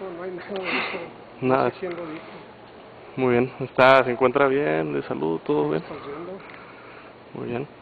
no hay nada de eso. Nada. No sé quién lo dijo. Muy bien. ¿Se encuentra bien de salud? ¿Todo bien? Estás viendo. Muy bien.